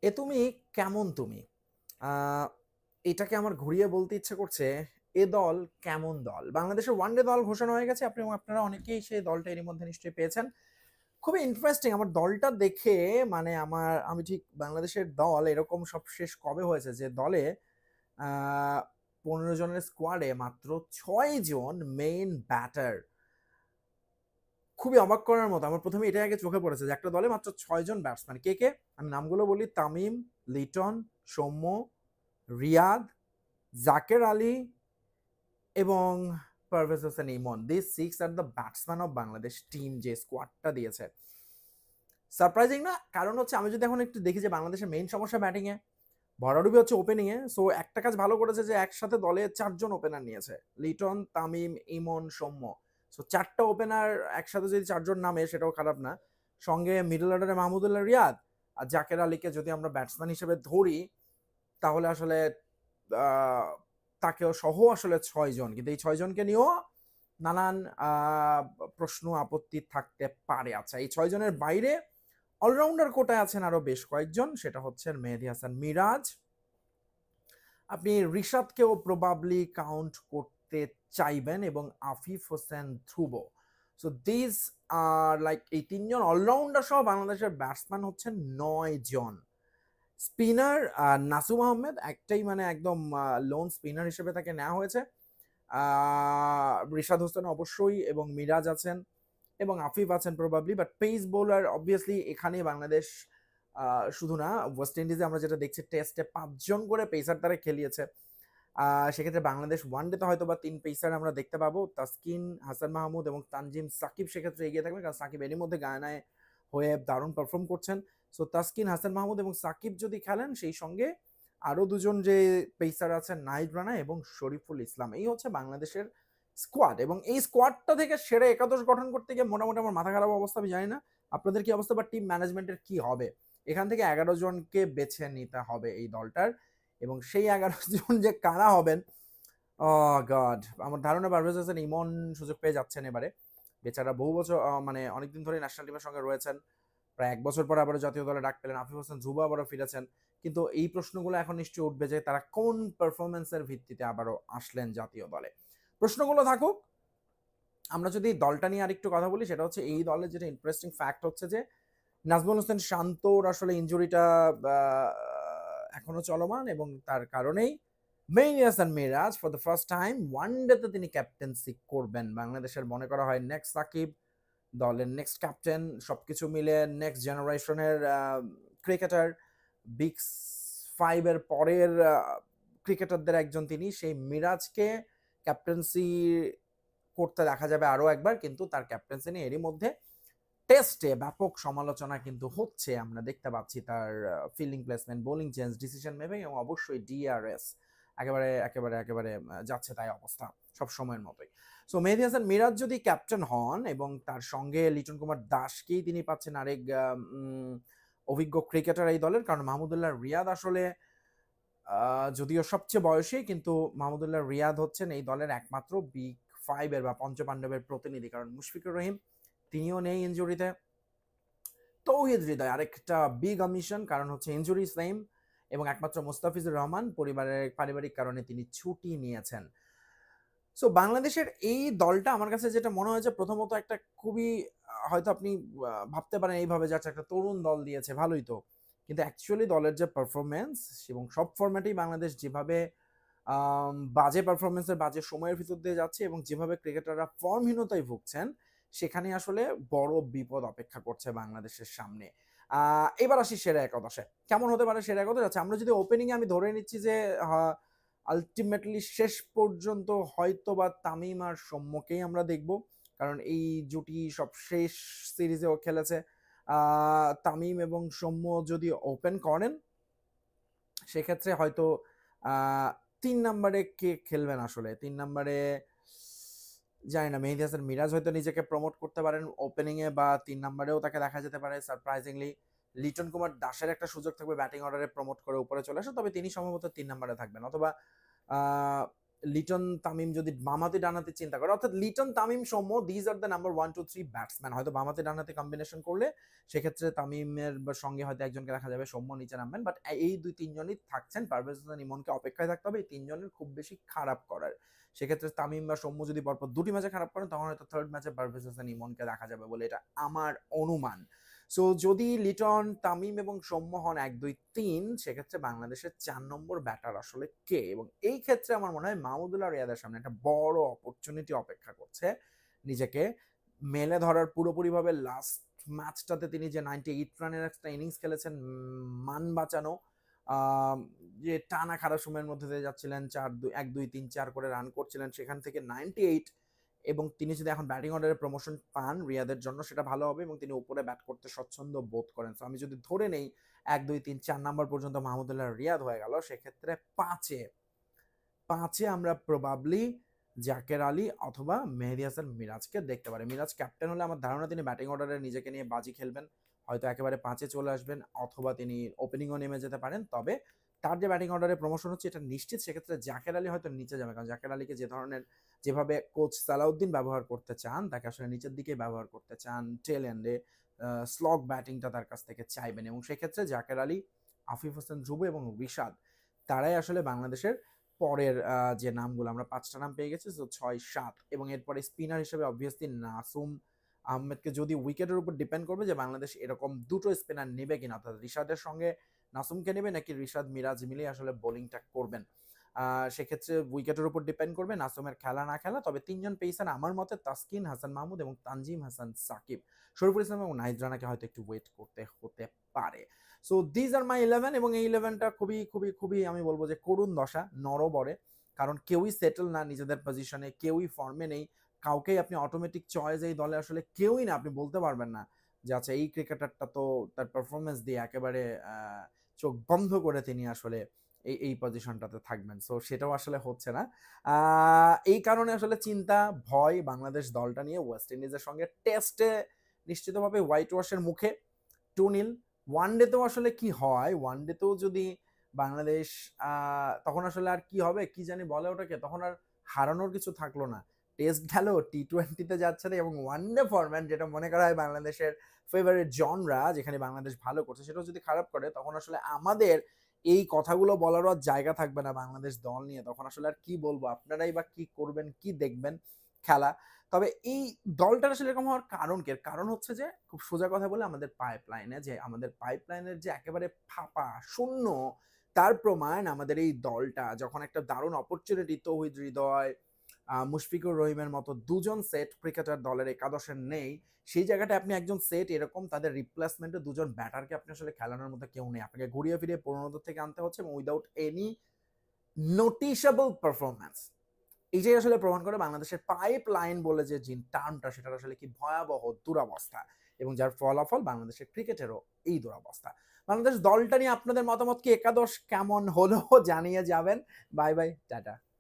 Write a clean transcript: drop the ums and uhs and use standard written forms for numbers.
এ তুমি কেমন তুমি? আ এটাকে আমার ঘুরিয়ে বলতে ইচ্ছে করছে, এ দল কেমন দল? বাংলাদেশের ওয়ানডে দল ঘোষণা হয়ে গেছে। আপনারা অনেকেই সেই দলটা এরই মধ্যে নিশ্চয়ই পেয়েছেন। খুবই ইন্টারেস্টিং আমার দলটা দেখে মানে আমি ঠিক বাংলাদেশের দল এরকম সবশেষ কবে হয়েছে যে দলে আ ১৫ জনের স্কোয়াডে মাত্র ৬ জন মেইন ব্যাটার। খুবই অবাক করার মতো। আমার ১ম এ এটাই আগে চোখে পড়েছে যে একটা দলে মাত্র ৬ জন ব্যাটসম্যান। কে, কে? আমি নামগুলো বলি তামিম, লিটন, সৌম্য, রিয়াদ, জাকের আলী এবং Parvez Hossain Emon. This 6 are the batsman of Bangladesh team যে স্কোয়াডটা দিয়েছে। সারপ্রাইজিং না? কারণ হচ্ছে আমি যদি এখন একটু দেখি যে বাংলাদেশের মেইন সমস্যা ব্যাটিং এ, ভরাডুবি হচ্ছে ওপেনিং এ। সো একটা কাজ ভালো করেছে যে একসাথে দলে ৪ জন ওপেনার নিয়েছে। লিটন, তামিম, ইমন, সৌম্য। সো ৪ টা ওপেনার একসাথে যদি ৪ জন নামে সেটাও খারাপ না। সঙ্গে মিডল অর্ডারে মাহমুদুল্লাহ রিয়াদ আর জাকের আলীকে যদি আমরা ব্যাটসম্যান হিসেবে ধরি তাহলে আসলে আ তাকেও সহ আসলে ৬ জন। কিন্তু এই ৬ জনকে নিয়েও নানান আ প্রশ্ন আপত্তি থাকতে পারে। আচ্ছা এই ৬ জনের বাইরে অলরাউন্ডার কোটায় আছেন আরো বেশ কয়েকজন। সেটা হচ্ছেন মেহেদী হাসান মিরাজ। আপনি রিশাদকেও প্রবাবলি কাউন্ট করতে চাইবেন এবং Afif Hossain Dhruba. So this are like এই ৩ জন অলরাউন্ডার সহ বাংলাদেশের ব্যাটসম্যান হচ্ছেন ৯ জন। স্পিনার নাসুম আহমেদ একটাই মানে একদম লোন স্পিনার হিসেবে তাকে নেওয়া হয়েছে। রিশাদ হোসেন অবশ্যই এবং মিরাজ আছেন এবং আফিফ আছেন probably. But pace bowler obviously এখানে বাংলাদেশ শুধু না ওয়েস্ট ইন্ডিজে আমরা যেটা দেখছি টেস্টে ৫ জন করে পেসার তারা খেলিয়েছে। সেক্ষেত্রে বাংলাদেশ ওয়ানডেতে হয়তো বা ৩ পেসার আমরা দেখতে পাবো। তাসকিন, হাসান মাহমুদ এবং তানজিম সাকিব সেক্ষেত্রে এগিয়ে থাকবে কারণ সাকিব এরই মধ্যে গায়ানায় হয়ে দারুণ পারফর্ম করছেন। সো তাসকিন, হাসান মাহমুদ এবং সাকিব যদি খেলেন সেই সঙ্গে আরো দুজন যে পেসার আছেন নাহিদ রানা এবং শরীফুল ইসলাম। এই হচ্ছে বাংলাদেশের স্কোয়াড এবং এই স্কোয়াডটা থেকে সেরা একাদশ গঠন করতে গিয়ে মোটামুটি আমার মাথা খারাপ অবস্থা। আমি জানি না আপনাদের কি অবস্থা বা টিম ম্যানেজমেন্টের কি হবে। এখান থেকে ১১ জনকে বেছে নিতে হবে এই দলটার এবং সেই ১১ জন যে কারা হবেন গড আমার ধারণা পারভেজ হোসেন ইমন সুযোগ পেয়ে যাচ্ছেন এবারে। বেচারা বহু বছর মানে অনেকদিন ধরে ন্যাশনাল টিমের সঙ্গে রয়েছেন। প্রায় ১ বছর পর আবারও জাতীয় দলে ডাক পেলেন। আফিফ হোসেন ধ্রুব আবারও ফিরেছেন। কিন্তু এই প্রশ্নগুলো এখন নিশ্চয়ই উঠবে যে তারা কোন পারফরম্যান্সের ভিত্তিতে আবারও আসলেন জাতীয় দলে। প্রশ্নগুলো থাকুক। আমরা যদি দলটা নিয়ে আরেকটু কথা বলি সেটা হচ্ছে এই দলের যেটা ইন্টারেস্টিং ফ্যাক্ট হচ্ছে যে নাজমুল হোসেন শান্তর আসলে ইনজুরিটা এখনো চলমান এবং তার কারণেই Mehedi Hasan Miraz for the first time ওয়ানডেতে তিনি ক্যাপ্টেন্সি করবেন। বাংলাদেশের মনে করা হয় নেক্সট সাকিব, দলের নেক্সট ক্যাপ্টেন, সবকিছু মিলে নেক্সট জেনারেশনের ক্রিকেটার, বিগ ৫ এর পরের ক্রিকেটারদের একজন তিনি। সেই মিরাজকে ক্যাপ্টেন্সি করতে দেখা যাবে আরো একবার, কিন্তু তার ক্যাপ্টেন্সি নিয়ে এরই মধ্যে টেস্টে ব্যাপক সমালোচনা কিন্তু হচ্ছে। আমরা দেখতে পাচ্ছি তার fielding placement, bowling change, decision making এবং অবশ্যই ডিআরএস একেবারে একেবারে একেবারে যাচ্ছে তাই অবস্থা সব সময়ের মতোই। সো মেহেদী হাসান মিরাজ যদি ক্যাপ্টেন হন এবং তার সঙ্গে লিটন কুমার দাসকেই তিনি পাচ্ছেন আরেক অভিজ্ঞ ক্রিকেটার এই দলের, কারণ মাহমুদুল্লাহ রিয়াদ আসলে যদিও সবচেয়ে বয়সী কিন্তু মাহমুদুল্লাহ রিয়াদ হচ্ছেন এই দলের একমাত্র বিগ ৫ এর বা পঞ্চপাণ্ডবের প্রতিনিধি, কারণ মুশফিকুর রহিম তিনিও নেই ইনজুরিতে। তৌহিদ হৃদয় আরেকটা বিগ অমিশন, কারণ হচ্ছে ইনজুরি সেম এবং একমাত্র মোস্তাফিজুর রহমান পারিবারিক কারণে তিনি ছুটি নিয়েছেন। সো বাংলাদেশের এই দলটা আমার কাছে যেটা মনে হয়েছে প্রথমত একটা খুবই হয়তো আপনি ভাবতে পারেন এইভাবে যে আচ্ছা একটা তরুণ দল দিয়েছে ভালোই তো, কিন্তু অ্যাকচুয়ালি দলের যে পারফরমেন্স এবং সব ফরম্যাটেই বাংলাদেশ যেভাবে বাজে পারফরমেন্সের বাজে সময়ের ভিতর দিয়ে যাচ্ছে এবং যেভাবে ক্রিকেটাররা ফর্মহীনতায় ভুগছেন সেখানে আসলে বড় বিপদ অপেক্ষা করছে বাংলাদেশের সামনে। এবার আসি সেরা একাদশে কেমন হতে পারে সেরা একাদশ। আচ্ছা আমরা যদি ওপেনিং এ আমি ধরে নিচ্ছি যে আলটিমেটলি শেষ পর্যন্ত হয়তো বা তামিম আর সৌম্যকেই আমরা দেখব, কারণ এই জুটি সব শেষ সিরিজেও খেলেছে। তামিম এবং সৌম্য যদি ওপেন করেন সেক্ষেত্রে হয়তো আহ ৩ নম্বরে কে খেলবেন আসলে ৩ নম্বরে জানি না। মেহেদী হাসান মিরাজ হয়তো নিজেকে প্রমোট করতে পারেন ওপেনিং এ বা ৩ নম্বরেও তাকে দেখা যেতে পারে সারপ্রাইজিংলি। লিটন কুমার দাসের একটা সুযোগ থাকবে ব্যাটিং অর্ডারে প্রমোট করে উপরে চলে আসা, তবে তিনি সম্ভবত ৩ নম্বরে থাকবেন, অথবা লিটন তামিম যদি বামাতে ডানাতে চিন্তা করে, অর্থাৎ Liton Tamim Soumya, these are the number 1 2 3 batsman. হয়তো বামাতে ডানাতে কম্বিনেশন করলে সেক্ষেত্রে তামিমের সঙ্গে হয়তো একজনকে রাখা যাবে, সৌম্য নিচে নামবেন, বাট এই 2-3 জনই থাকছেন। পারভেজ হোসেন ইমনকে অপেক্ষায় থাকতে হবে এই 3 জনের খুব বেশি খারাপ করার। সেক্ষেত্রে তামিম বা সৌম্য যদি পরপর 2টি ম্যাচে খারাপ করেন, তখন হয়তো থার্ড ম্যাচে পারভেজ হোসেন ইমনকে রাখা যাবে বলে এটা আমার অনুমান। সো যদি লিটন, তামিম এবং সৌম্য হন 1 2 3, সেক্ষেত্রে বাংলাদেশের 4 নম্বর ব্যাটার আসলে কে? এবং এই ক্ষেত্রে আমার মনে হয় মাহমুদুল্লাহ রিয়াদের সামনে একটা বড় অপরচুনিটি অপেক্ষা করছে নিজেকে মেলে ধরার পুরোপুরিভাবে। লাস্ট ম্যাচটাতে তিনি যে 98 রানের একটা ইনিংস খেলেছেন, মান বাঁচানো, যে টানা খারাপ সময়ের মধ্যে দিয়ে যাচ্ছিলেন, 1 2 3 4 করে রান করছিলেন, সেখান থেকে 98, এবং তিনি যদি এখন ব্যাটিং অর্ডারে প্রমোশন পান রিয়াদের জন্য সেটা ভালো হবে, এবং তিনি উপরে ব্যাট করতে স্বচ্ছন্দ বোধ করেন। তো আমি যদি ধরে নেই 1 2 3 4 নাম্বার পর্যন্ত মাহমুদুল্লাহ রিয়াদ হয়ে গেল, সেক্ষেত্রে পাঁচে আমরা প্রবাবলি জাকের আলী অথবা মেহেদী হাসান মিরাজকে দেখতে পারি। মিরাজ ক্যাপ্টেন হলে আমার ধারণা তিনি ব্যাটিং অর্ডারে নিজেকে নিয়ে বাজি খেলবেন, হয়তো একেবারে 5-এ চলে আসবেন, অথবা তিনি ওপেনিংও নেমে যেতে পারেন। তবে তার যে ব্যাটিং অর্ডারে প্রমোশন হচ্ছে এটা নিশ্চিত, সেক্ষেত্রে জাকের আলী হয়তো নিচে যাবে, কারণ জাকের আলীকে যেভাবে কোচ সালাউদ্দিন ব্যবহার করতে চান, তাকে আসলে নিচের দিকে ব্যবহার করতে চান, টেল এন্ডে স্লগ ব্যাটিংটা তার কাছ থেকে চাইবেন, এবং সেক্ষেত্রে জাকের আলী, আফিফ হোসেন ধ্রুব এবং রিশাদ, তারাই আসলে বাংলাদেশের পরের যে নামগুলো আমরা 5টা নাম পেয়ে গেছি, 6 7, এবং এরপরে স্পিনার হিসেবে অবভিয়াসলি নাসুম আহমেদকে, যদি উইকেটের উপর ডিপেন্ড করবে যে বাংলাদেশ এরকম দুটো স্পিনার নেবে কিনা, অর্থাৎ রিশাদের সঙ্গে নাসুমকে নেবে নাকি রিশাদ মিরাজ মিলে আসলে বোলিংটা করবেন, সেক্ষেত্রে উইকেটের উপর ডিপেন্ড করবে নাসুমের খেলা না খেলা। তবে 3জন পেসার আমার মতে তাসকিন, হাসান মাহমুদ এবং তানজিম হাসান সাকিব, শরীফুল ইসলাম এবং নাহিদ রানাকে হয়তো একটু ওয়েট করতে হতে পারে। সো দিজ আর মাই 11, এবং এই 11টা খুবই খুবই খুবই আমি বলবো যে করুণ দশা, নরবরে, কারণ কেউই সেটেল না নিজেদের পজিশনে, কেউই ফর্মে নেই, কাউকেই আপনি অটোমেটিক চয়েস এই দলে আসলে কেউই না, আপনি বলতে পারবেন না যে আচ্ছা এই ক্রিকেটারটা তো তার পারফরমেন্স দিয়ে একেবারে চোখ বন্ধ করে তিনি আসলে এই পজিশনটাতে থাকবেন। সো সেটাও আসলে হচ্ছে না। এই কারণে আসলে চিন্তা, ভয় বাংলাদেশ দলটা নিয়ে ওয়েস্ট ইন্ডিজের সঙ্গে টেস্টে নিশ্চিতভাবে হোয়াইট ওয়াশের মুখে 2-0। ওয়ানডেতেও আসলে কি হয়, ওয়ানডেতেও যদি বাংলাদেশ তখন আসলে আর কি হবে, কি জানি বলে ওটাকে, তখন আর হারানোর কিছু থাকলো না। টেস্ট গেল, টি20তে যাচ্ছে না, এবং ওয়ানডে ফরম্যাট যেটা মনে করা হয় বাংলাদেশের ফেভারিট জনরা, যেখানে বাংলাদেশ ভালো করছে, সেটাও যদি খারাপ করে, তখন আসলে আমাদের এই কথাগুলো বলারও আর জায়গা থাকবে না বাংলাদেশ দল নিয়ে। তখন আসলে আর কি বলবো, আপনারাই বা কি করবেন, কি দেখবেন খেলা। তবে এই দলটার আসলে এরকম হওয়ার কারণ কি? কারণ হচ্ছে যে খুব সোজা কথা বলে আমাদের পাইপলাইনের যে একেবারে ফাঁপা শূন্য, তার প্রমাণ আমাদের এই দলটা যখন একটা দারুণ অপরচুনিটি, তৌহিদ হৃদয়, মুশফিকুর রহিমের মতো 2জন সেট ক্রিকেটার দলের একাদশের নেই, সেই জায়গাটা আপনি একজন সেট এরকম তাদের রিপ্লেসমেন্টে 2জন ব্যাটারকে আপনি আসলে খেলানোর মতো কেউ নেই, আপনাকে ঘুরিয়ে ফিরিয়ে 15 থেকে আনতে হচ্ছে, এবং উইদাউট এনি নোটিসেবল পারফরমেন্স। এইটাই আসলে প্রমাণ করে বাংলাদেশের পাইপ লাইন বলে যে টার্মটা, সেটার আসলে কি ভয়াবহ দুরবস্থা, এবং যার ফলাফল বাংলাদেশের ক্রিকেটেরও এই দুরবস্থা। বাংলাদেশ দলটা নিয়ে আপনাদের মতামত কি, একাদশ কেমন হলো জানিয়ে যাবেন। Bye bye, tata.